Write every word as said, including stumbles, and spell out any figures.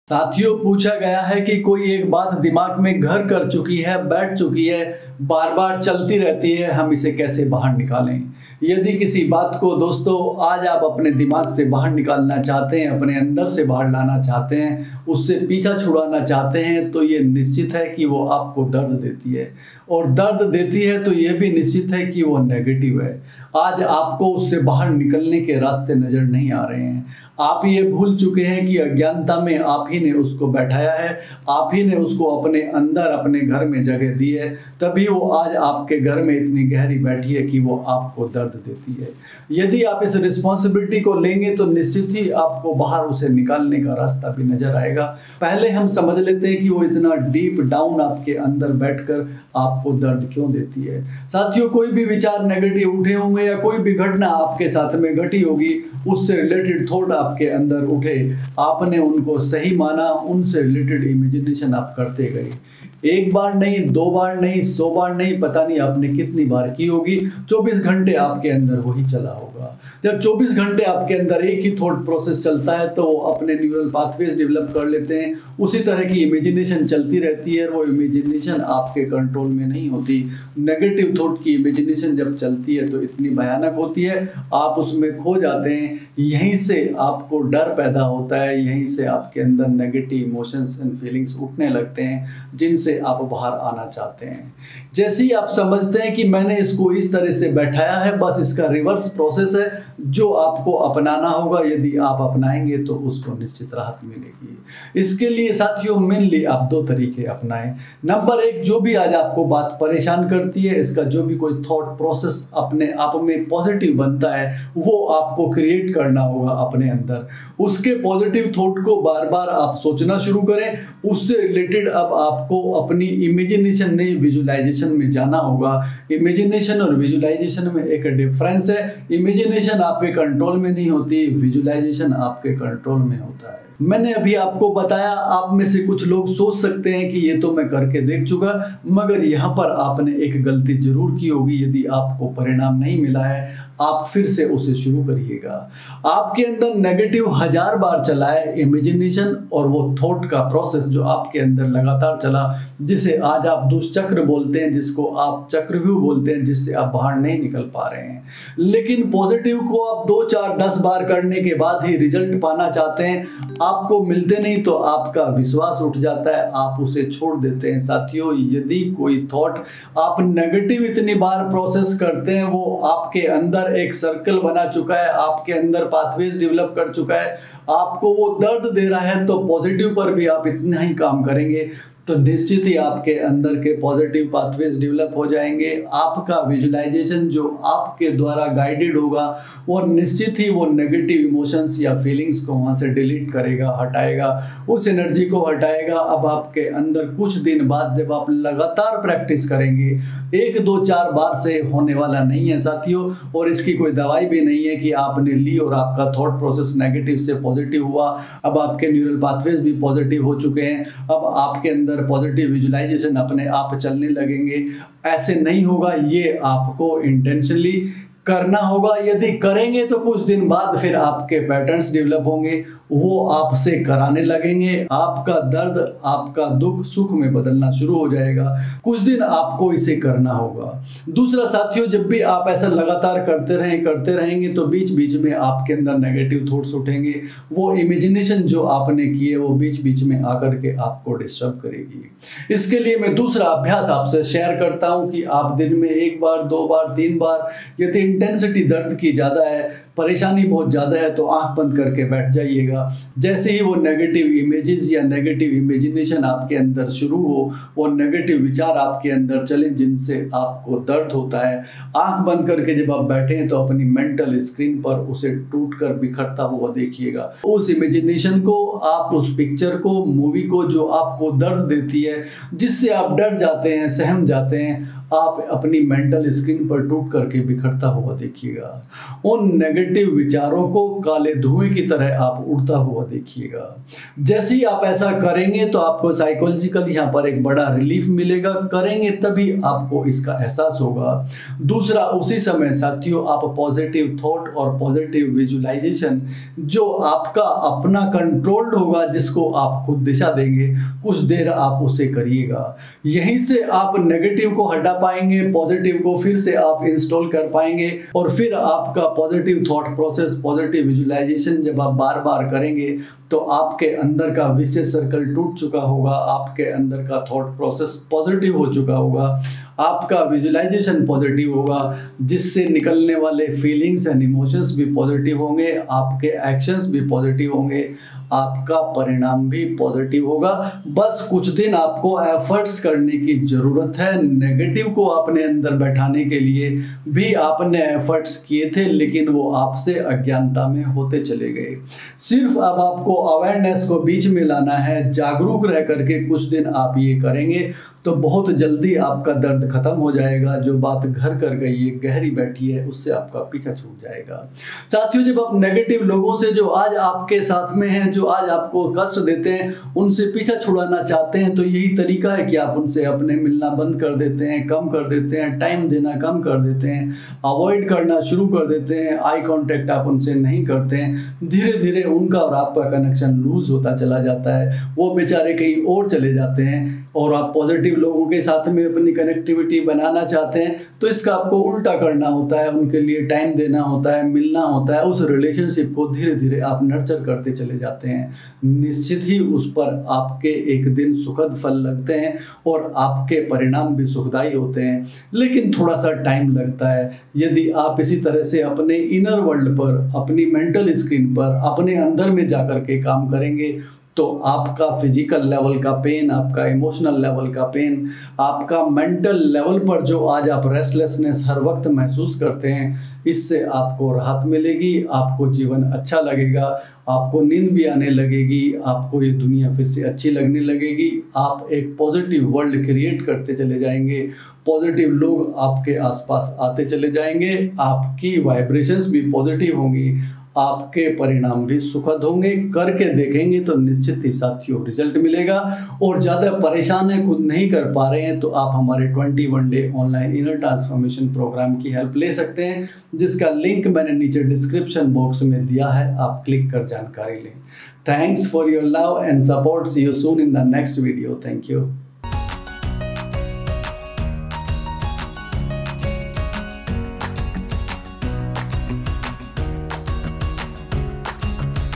साथियों, पूछा गया है कि कोई एक बात दिमाग में घर कर चुकी है, बैठ चुकी है, बार बार चलती रहती है, हम इसे कैसे बाहर निकालें। यदि किसी बात को दोस्तों आज आप अपने दिमाग से बाहर निकालना चाहते हैं, अपने अंदर से बाहर लाना चाहते हैं, उससे पीछा छुड़ाना चाहते हैं, तो ये निश्चित है कि वो आपको दर्द देती है। और दर्द देती है तो ये भी निश्चित है कि वो नेगेटिव है। आज आपको उससे बाहर निकलने के रास्ते नज़र नहीं आ रहे हैं। आप ये भूल चुके हैं कि अज्ञानता में आप ही ने उसको बैठाया है, आप ही ने उसको अपने अंदर अपने घर में जगह दी है, तभी वो आज आपके घर में इतनी गहरी बैठी है कि वो आपको दर्द देती है। यदि आप इस रिस्पॉन्सिबिलिटी को लेंगे तो निश्चित ही आपको बाहर उसे निकालने का रास्ता भी नजर आएगा। पहले हम समझ लेते हैं कि वो इतना डीप डाउन आपके अंदर बैठकर आपको दर्द क्यों देती है। साथियों, कोई भी विचार नेगेटिव उठे होंगे या कोई भी घटना आपके साथ में घटी होगी, उससे रिलेटेड थॉट आपके अंदर उठे, आपने उनको सही माना, उनसे रिलेटेड इमेजिनेशन आप करते गए। एक बार नहीं, दो बार नहीं, सौ बार नहीं, पता नहीं आपने कितनी बार की होगी। चौबीस घंटे आपके अंदर वही चला होगा। जब चौबीस घंटे आपके अंदर एक ही थॉट प्रोसेस चलता है तो अपने न्यूरल पाथवेज डेवलप कर लेते हैं। उसी तरह की इमेजिनेशन चलती रहती है। वो इमेजिनेशन आपके कंट्रोल में नहीं होती। नेगेटिव थॉट की इमेजिनेशन जब चलती है तो इतनी भयानक होती है, आप उसमें खो जाते हैं। यहीं से आपको डर पैदा होता है, यहीं से आपके अंदर नेगेटिव इमोशंस एंड फीलिंग्स उठने लगते हैं, जिनसे आप बाहर आना चाहते हैं। जैसे ही आप समझते हैं कि मैंने इसको इस तरह से बैठाया है, बस इसका रिवर्स प्रोसेस है जो आपको अपनाना होगा। यदि आप अपनाएंगे तो उसको निश्चित राहत मिलेगी। इसके लिए साथियों मेनली आप दो तरीके अपनाएं। नंबर एक, जो भी आज आपको बात परेशान करती है, इसका जो भी कोई थॉट प्रोसेस अपने आप में पॉजिटिव बनता है, वो आपको क्रिएट करना होगा अपने अंदर। उसके पॉजिटिव थॉट को बार बार आप सोचना शुरू करें। उससे रिलेटेड अब आपको अपनी इमेजिनेशन नहीं, विजुअलाइजेशन में जाना होगा। इमेजिनेशन और विजुअलाइजेशन में एक डिफरेंस है। इमेजिनेशन आपके कंट्रोल में नहीं होती, विजुअलाइजेशन आपके कंट्रोल में होता है। मैंने अभी आपको बताया, आप में से कुछ लोग सोच सकते हैं कि ये तो मैं करके देख चुका, मगर यहाँ पर आपने एक गलती जरूर की होगी। यदि आपको परिणाम नहीं मिला है, आप फिर से उसे शुरू करिएगा। आपके अंदर नेगेटिव हजार बार चला है इमेजिनेशन और वो थॉट का प्रोसेस जो आपके अंदर लगातार चला, जिसे आज आप दुष्चक्र बोलते हैं, जिसको आप चक्रव्यूह बोलते हैं, जिससे आप बाहर नहीं निकल पा रहे हैं। लेकिन पॉजिटिव को आप दो चार दस बार करने के बाद ही रिजल्ट पाना चाहते हैं, आपको मिलते नहीं तो आपका विश्वास उठ जाता है, आप उसे छोड़ देते हैं। साथियों, यदि कोई थॉट आप नेगेटिव इतनी बार प्रोसेस करते हैं, वो आपके अंदर एक सर्कल बना चुका है, आपके अंदर पाथवेज डेवलप कर चुका है, आपको वो दर्द दे रहा है, तो पॉजिटिव पर भी आप इतना ही काम करेंगे तो निश्चित ही आपके अंदर के पॉजिटिव पाथवेज डेवलप हो जाएंगे। आपका विजुअलाइजेशन जो आपके द्वारा गाइडेड होगा, वो निश्चित ही वो नेगेटिव इमोशंस या फीलिंग्स को वहाँ से डिलीट करेगा, हटाएगा, उस एनर्जी को हटाएगा। अब आपके अंदर कुछ दिन बाद जब आप लगातार प्रैक्टिस करेंगे, एक दो चार बार से होने वाला नहीं है साथियों, और इसकी कोई दवाई भी नहीं है कि आपने ली और आपका थॉट प्रोसेस नेगेटिव से पॉजिटिव हुआ, अब आपके न्यूरल पाथवेज भी पॉजिटिव हो चुके हैं, अब आपके अंदर पॉजिटिव विजुअलाइजेशन अपने आप चलने लगेंगे। ऐसे नहीं होगा, ये आपको इंटेंशनली करना होगा। यदि करेंगे तो कुछ दिन बाद फिर आपके पैटर्न्स डेवलप होंगे, वो आपसे कराने लगेंगे। आपका दर्द, आपका दुख सुख में बदलना शुरू हो जाएगा। कुछ दिन आपको इसे करना होगा। दूसरा साथियों, जब भी आप ऐसा लगातार करते रहें करते रहेंगे तो बीच बीच में आपके अंदर नेगेटिव थॉट्स उठेंगे। वो इमेजिनेशन जो आपने की है वो बीच बीच में आकर के आपको डिस्टर्ब करेगी। इसके लिए मैं दूसरा अभ्यास आपसे शेयर करता हूं कि आप दिन में एक बार, दो बार, तीन बार, यदि इंटेंसिटी दर्द की ज़्यादा है, परेशानी बहुत ज़्यादा है, तो आंख बंद करके बैठ जाइएगा। जैसे ही वो नेगेटिव इमेजेस या नेगेटिव इमेजिनेशन आपके अंदर शुरू हो, वो नेगेटिव विचार आपके अंदर चले जिनसे आपको दर्द होता है, आंख बंद करके जब आप बैठे हैं तो अपनी मेंटल स्क्रीन पर उसे टूटकर बिखरता हुआ देखिएगा। उस इमेजिनेशन को, आप उस पिक्चर को, मूवी को जो आपको दर्द देती है, जिससे आप डर जाते हैं, सहम जाते हैं, आप अपनी मेंटल स्क्रीन पर टूट करके बिखरता हुआ देखिएगा। उन नेगेटिव विचारों को काले धुएं की तरह आप उड़ता हुआ देखिएगा। जैसे ही आप ऐसा करेंगे तो आपको साइकोलॉजिकल यहाँ पर एक बड़ा रिलीफ मिलेगा। करेंगे तभी आपको इसका एहसास होगा। दूसरा, उसी समय साथियों आप पॉजिटिव थॉट और पॉजिटिव विजुअलाइजेशन जो आपका अपना कंट्रोल्ड होगा, जिसको आप खुद दिशा देंगे, कुछ देर आप उसे करिएगा। यहीं से आप नेगेटिव को हटा पाएंगे, पॉजिटिव को फिर से आप इंस्टॉल कर पाएंगे और फिर आपका positive thought process, positive visualisation जब आप बार बार करेंगे तो आपके अंदर का विशेष सर्कल टूट चुका होगा, आपके अंदर का थॉट प्रोसेस पॉजिटिव हो चुका होगा, आपका विजुअलाइजेशन पॉजिटिव होगा, जिससे निकलने वाले फीलिंग्स एंड इमोशंस भी पॉजिटिव होंगे, आपके एक्शंस भी पॉजिटिव होंगे, आपका परिणाम भी पॉजिटिव होगा। बस कुछ दिन आपको एफर्ट्स करने की ज़रूरत है। नेगेटिव को अपने अंदर बैठाने के लिए भी आपने एफर्ट्स किए थे, लेकिन वो आपसे अज्ञानता में होते चले गए। सिर्फ अब आपको अवेयरनेस को बीच में लाना है। जागरूक रह करके कुछ दिन आप ये करेंगे तो बहुत जल्दी आपका दर्द खत्म हो जाएगा। जो बात घर कर गई है, गहरी बैठी है, उससे आपका पीछा छूट जाएगा। साथियों, जब आप नेगेटिव लोगों से जो आज आपके साथ में हैं, जो आज आपको कष्ट देते हैं, उनसे पीछा छुड़ाना चाहते हैं, तो यही तरीका है कि आप उनसे अपने मिलना बंद कर देते हैं, कम कर देते हैं, टाइम देना कम कर देते हैं, अवॉइड करना शुरू कर देते हैं, आई कांटेक्ट आप उनसे नहीं करते हैं। धीरे धीरे उनका और आपका कनेक्शन लूज होता चला जाता है। वो बेचारे कहीं और चले जाते हैं और आप पॉजिटिव लोगों के साथ में अपनी कनेक्टिविटी बनाना चाहते हैं, तो इसका आपको उल्टा करना होता है। उनके लिए टाइम देना होता है, मिलना होता है। उस रिलेशनशिप को धीरे धीरे आप नर्चर करते चले जाते हैं। निश्चित ही उस पर आपके एक दिन सुखद फल लगते हैं और आपके परिणाम भी सुखदायी होते हैं, लेकिन थोड़ा सा टाइम लगता है। यदि आप इसी तरह से अपने इनर वर्ल्ड पर, अपनी मेंटल स्क्रीन पर, अपने अंदर में जाकर के काम करेंगे तो आपका फिजिकल लेवल का पेन, आपका इमोशनल लेवल का पेन, आपका मेंटल लेवल पर जो आज आप रेस्टलेसनेस हर वक्त महसूस करते हैं, इससे आपको राहत मिलेगी, आपको जीवन अच्छा लगेगा, आपको नींद भी आने लगेगी, आपको ये दुनिया फिर से अच्छी लगने लगेगी। आप एक पॉजिटिव वर्ल्ड क्रिएट करते चले जाएंगे, पॉजिटिव लोग आपके आसपास आते चले जाएंगे, आपकी वाइब्रेशंस भी पॉजिटिव होंगी, आपके परिणाम भी सुखद होंगे। करके देखेंगे तो निश्चित ही साथियों रिजल्ट मिलेगा। और ज़्यादा परेशान है, खुद नहीं कर पा रहे हैं, तो आप हमारे इक्कीस day online inner transformation programme की हेल्प ले सकते हैं, जिसका लिंक मैंने नीचे डिस्क्रिप्शन बॉक्स में दिया है। आप क्लिक कर जानकारी लें। Thanks for your love and support. See you soon in the next video. Thank you.